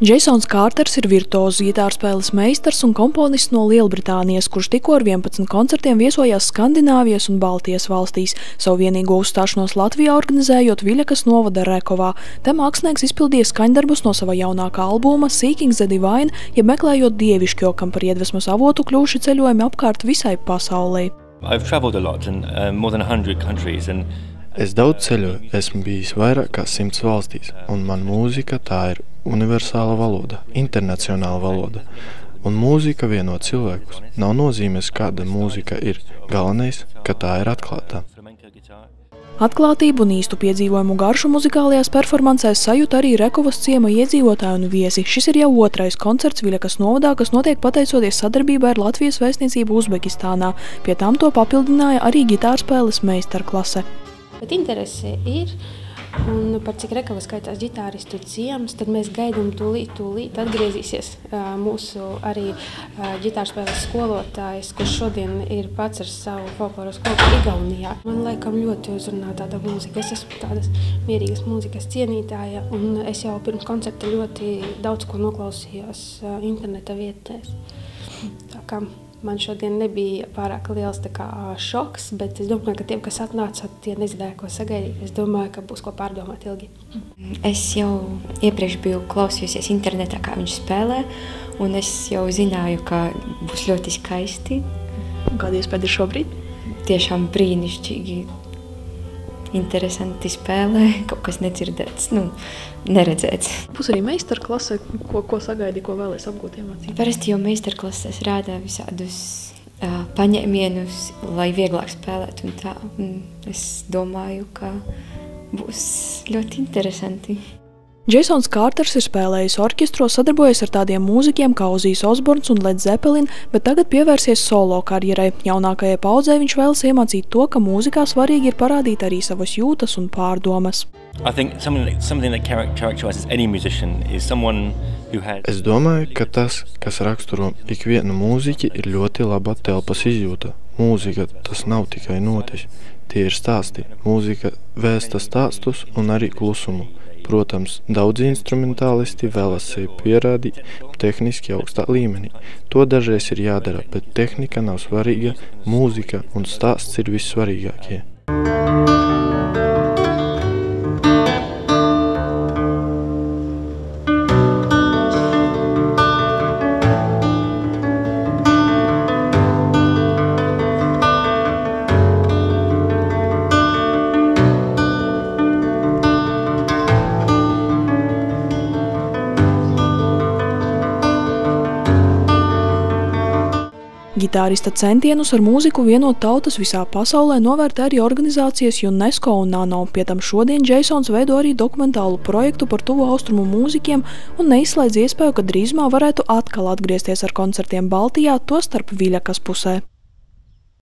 Jasons Kārters ir virtuozs ģitārspēles meistars un komponists no Lielbritānijas, kurš tikko ar 11 koncertiem viesojās Skandināvijas un Baltijas valstīs, savu vienīgo uzstāšanos Latvijā organizējot Viļakas novada Rekovā. Te mākslinieks izpildīja skaņdarbus no sava jaunākā albuma Seeking the Divine, ja meklējot dievišķo, kam par iedvesmas avotu kļuvuši ceļojumi apkārt visai pasaulē. Es daudz ceļoju, esmu bijis vairāk kā 100 valstīs, un man mūzika tā ir universāla valoda, internacionāla valoda. Un mūzika vieno cilvēkus. Nav nozīmes, kāda mūzika ir. Galvenais, ka tā ir atklātā. Atklātību un īstu piedzīvojumu garšu muzikālajās performancēs sajūt arī Rekovas ciema iedzīvotāji un viesi. Šis ir jau otrais koncerts Viļakas novadā, kas notiek pateicoties sadarbībai ar Latvijas vēstniecību Uzbekistānā. Pie tam to papildināja arī ģitārspēles meistarklase. Bet interese ir, un par cik Rekava skaitās ģitāristu ciems, tad mēs gaidām tūlīt atgriezīsies mūsu arī ģitārspēles skolotājs, kurš šodien ir pats ar savu folkloru skolu Igaunijā. Man laikam ļoti uzrunā tāda mūzika. Es esmu tādas mierīgas mūzikas cienītāja, un es jau pirms koncerta ļoti daudz ko noklausījos interneta vietnēs. Tā kā man šodien nebija pārāk liels šoks, bet es domāju, ka tiem, kas atnāca, tie nezināja, ko sagaidīt. Es domāju, ka būs ko pārdomāt ilgi. Es jau iepriekš biju klausījusies internetā, kā viņš spēlē, un es jau zināju, ka būs ļoti skaisti. Kāda iespēja ir šobrīd? Tiešām brīnišķīgi, interesanti spēlē, kaut kas nedzirdēts, neredzēts. Būs arī meistarklase, ko sagaidi, ko vēlies apgūt iemācīt? Parasti jau meistarklases rādā visādus paņēmienus, lai vieglāk spēlētu un tā. Es domāju, ka būs ļoti interesanti. Jasons Kārters ir spēlējis orķestros, sadarbojies ar tādiem mūziķiem kā Ozijs Osborns un Led Zeppelin, bet tagad pievērsies solo karjerai. Jaunākajai paudzei viņš vēlas iemācīt to, ka mūzikā svarīgi ir parādīt arī savas jūtas un pārdomas. Es domāju, ka tas, kas raksturo ikvienu mūziķi, ir ļoti laba telpas izjūta. Mūzika tas nav tikai notis, tie ir stāsti. Mūzika vēsta stāstus un arī klusumu. Protams, daudzi instrumentālisti vēlas sevi pierādīt tehniski augstā līmenī. To dažreiz ir jādara, bet tehnika nav svarīga, mūzika un stāsts ir vissvarīgākie. Ģitārista centienus ar mūziku vienot tautas visā pasaulē novērtē arī organizācijas UNESCO un ANO. Pie tam šodien Jasons veido arī dokumentālu projektu par tuvu austrumu mūziķiem un neizslēdz iespēju, ka drīzumā varētu atkal atgriezties ar koncertiem Baltijā, tostarp Viļakas pusē.